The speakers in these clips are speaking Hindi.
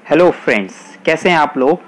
हेलो फ्रेंड्स, कैसे हैं आप लोग।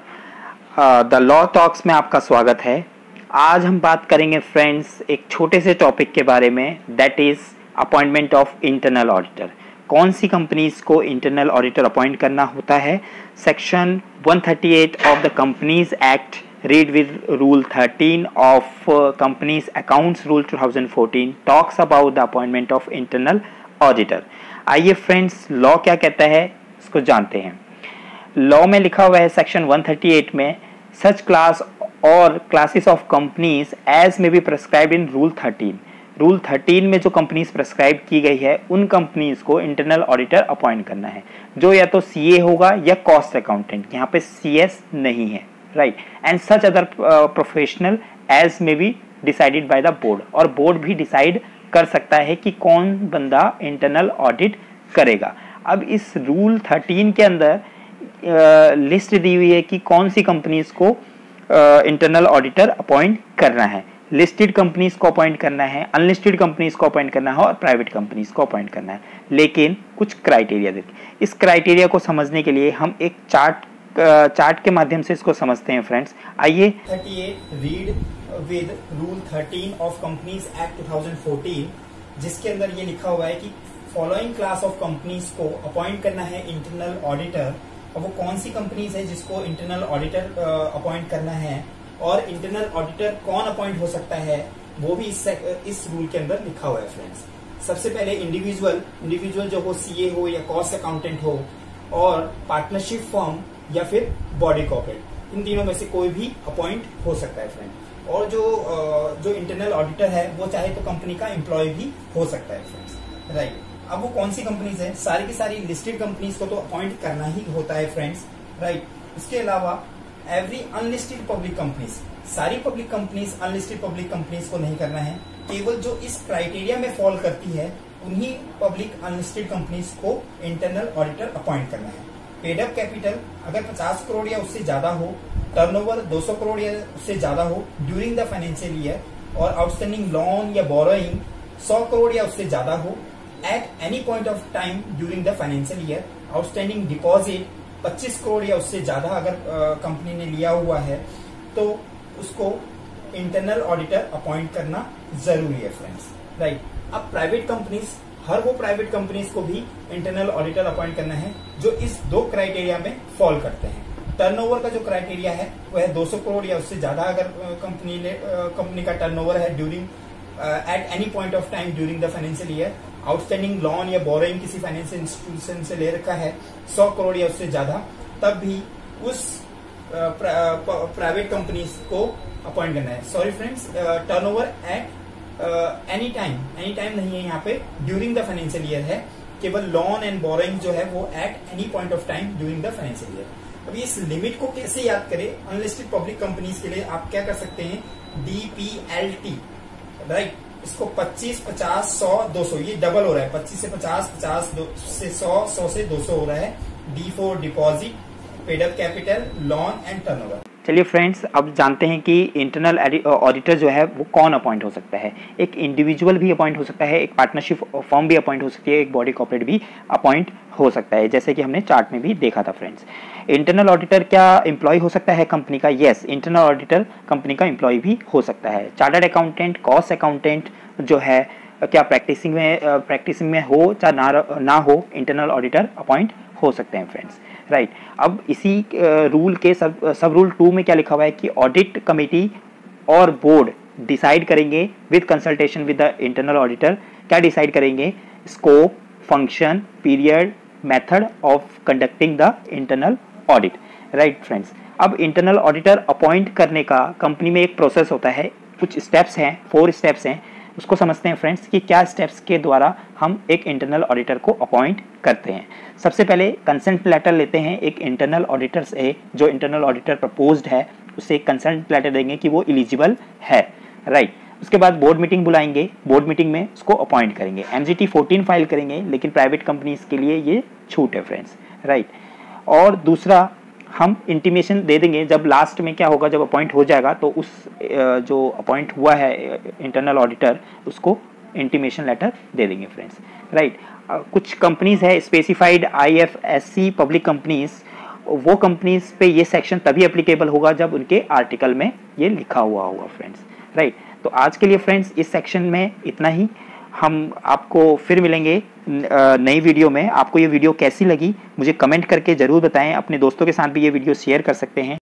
द लॉ टॉक्स में आपका स्वागत है। आज हम बात करेंगे फ्रेंड्स एक छोटे से टॉपिक के बारे में, that is appointment of internal auditor. कौन सी कंपनीज को इंटरनल ऑडिटर अपॉइंट करना होता है। Section 138 of the companies act read with rule 13 of companies accounts rule 2014 talks about the appointment of internal auditor. आइए फ्रेंड्स, लॉ क्या कहता है इसको जानते हैं। लॉ में लिखा हुआ है सेक्शन 138 में, सच क्लास और classes of companies as may be prescribed in rule 13। Rule 13 में जो कंपनीज प्रेस्क्राइब की गई है उन कंपनीज को इंटरनल ऑडिटर अपॉइंट करना है, जो या तो सीए होगा या कॉस्ट अकाउंटेंट। यहाँ पे सीएस नहीं है, right. And such other professional as may be decided by the board, और बोर्ड भी डिसाइड कर सकता है कि कौन बंदा इंटरनल ऑडिट करेगा। अब इस रूल 13 के अंदर लिस्ट दी हुई है कि कौन सी कंपनीज को इंटरनल ऑडिटर अपॉइंट करना है। लिस्टेड कंपनीज को अपॉइंट करना है, अनलिस्टेड कंपनीज को अपॉइंट करना है और प्राइवेट कंपनीज को अपॉइंट करना है, लेकिन कुछ क्राइटेरिया देखें। इस क्राइटेरिया को समझने के लिए हम एक चार्ट के माध्यम से इसको समझते हैं फ्रेंड्स। आइए 38 read with rule 13 of companies act 2014, जिसके अंदर ये लिखा हुआ है कि फॉलोइंग क्लास ऑफ कंपनीज को अपॉइंट करना है इंटरनल ऑडिटर। और वो कौन सी कंपनीज है जिसको इंटरनल ऑडिटर अपॉइंट करना है, और इंटरनल ऑडिटर कौन अपॉइंट हो सकता है, वो भी इस रूल के अंदर लिखा हुआ है फ्रेंड्स। सबसे पहले इंडिविजुअल जो हो, सीए हो या कॉस्ट अकाउंटेंट हो, और पार्टनरशिप फर्म या फिर बॉडी कॉर्पोरेट, इन तीनों में से कोई भी अपॉइंट हो सकता है फ्रेंड। और जो इंटरनल ऑडिटर है वो चाहे तो कंपनी का एम्प्लॉय भी हो सकता है फ्रेंड्स, राइट। अब वो कौन सी कंपनीज है, सारी की सारी लिस्टेड कंपनीज को तो अपॉइंट करना ही होता है फ्रेंड्स, राइट। उसके अलावा एवरी अनलिस्टेड पब्लिक कंपनीज, सारी public companies unlisted public companies को नहीं करना है। केवल जो इस क्राइटेरिया में फॉल करती है उन्हीं पब्लिक अनलिस्टेड कंपनीज को इंटरनल ऑडिटर अपॉइंट करना है। पेड अप कैपिटल अगर 50 करोड़ या उससे ज्यादा हो, टर्नओवर 200 करोड़ या उससे ज्यादा हो ड्यूरिंग द फाइनेंशियल ईयर, और आउटस्टैंडिंग लोन या बोरोइंग 100 करोड़ या उससे ज्यादा हो at any point of time during the financial year, outstanding deposit 25 crore या उससे ज्यादा अगर कंपनी ने लिया हुआ है तो उसको इंटरनल ऑडिटर अपॉइंट करना जरूरी है फ्रेंड्स, राइट। अब प्राइवेट कंपनीज, हर वो प्राइवेट कंपनीज को भी इंटरनल ऑडिटर अपॉइंट करना है जो इस दो क्राइटेरिया में फॉल करते हैं। टर्नओवर का जो क्राइटेरिया है वो है 200 करोड़ या उससे ज्यादा अगर कंपनी का टर्नओवर है during at any point of time during the financial year. Outstanding loan या बोरोइंग किसी फाइनेंशियल इंस्टीट्यूशन से ले रखा है 100 करोड़ या उससे ज्यादा, तब भी उस प्राइवेट कंपनीज को अपॉइंट करना है। Sorry friends, turnover at any time नहीं है, यहाँ पे ड्यूरिंग द फाइनेंशियल ईयर है। केवल लोन एंड बोरोइंग जो है वो at any point of time during the financial year. अब इस लिमिट को कैसे याद करें। अनलिस्टेड पब्लिक कंपनीज के लिए आप क्या कर सकते हैं, DPLT, राइट। इसको 25, 50, 100, 200, ये डबल हो रहा है, 25 से 50, 50 से 100, 100 से 200 हो रहा है। D4 deposit, paid up capital, loan and turnover. चलिए फ्रेंड्स, अब जानते हैं कि इंटरनल ऑडिटर जो है वो कौन अपॉइंट हो सकता है। एक इंडिविजुअल भी अपॉइंट हो सकता है, एक पार्टनरशिप फर्म भी अपॉइंट हो सकती है, एक बॉडी कॉर्पोरेट भी अपॉइंट हो सकता है, जैसे कि हमने चार्ट में भी देखा था फ्रेंड्स। इंटरनल ऑडिटर क्या एम्प्लॉय हो सकता है कंपनी का? यस, इंटरनल ऑडिटर कंपनी का एम्प्लॉय भी हो सकता है। चार्टर्ड अकाउंटेंट, कॉस्ट अकाउंटेंट जो है क्या प्रैक्टिसिंग में हो चाहे ना हो, इंटरनल ऑडिटर अपॉइंट हो सकते हैं फ्रेंड्स, राइट। अब इसी रूल के सब रूल 2 में क्या लिखा हुआ है कि ऑडिट कमेटी और बोर्ड डिसाइड करेंगे with consultation with the internal auditor. क्या डिसाइड करेंगे? Scope, function, period, method of conducting the internal audit, right friends. अब इंटरनल ऑडिटर अपॉइंट करने का कंपनी में एक प्रोसेस होता है, कुछ स्टेप्स हैं, 4 स्टेप्स हैं। उसको समझते हैं फ्रेंड्स कि क्या स्टेप्स के द्वारा हम एक इंटरनल ऑडिटर को अपॉइंट करते हैं। सबसे पहले कंसेंट लेटर लेते हैं एक इंटरनल ऑडिटर से, जो इंटरनल ऑडिटर प्रपोज्ड है उससे एक कंसेंट लेटर देंगे कि वो एलिजिबल है, राइट। उसके बाद बोर्ड मीटिंग बुलाएंगे, बोर्ड मीटिंग में उसको अपॉइंट करेंगे, MGT 14 फाइल करेंगे, लेकिन प्राइवेट कंपनीज के लिए ये छूट है फ्रेंड्स, राइट। और दूसरा, हम इंटीमेशन दे देंगे जब लास्ट में क्या होगा, जब अपॉइंट हो जाएगा तो उस जो अपॉइंट हुआ है इंटरनल ऑडिटर उसको इंटीमेशन लेटर दे देंगे फ्रेंड्स, राइट। कुछ कंपनीज है स्पेसिफाइड IFSC पब्लिक कंपनीज वो कंपनीज पे ये सेक्शन तभी एप्लीकेबल होगा जब उनके आर्टिकल में ये लिखा हुआ होगा फ्रेंड्स, राइट। तो आज के लिए फ्रेंड्स इस सेक्शन में इतना ही। हम आपको फिर मिलेंगे नई वीडियो में। आपको ये वीडियो कैसी लगी मुझे कमेंट करके ज़रूर बताएं। अपने दोस्तों के साथ भी ये वीडियो शेयर कर सकते हैं।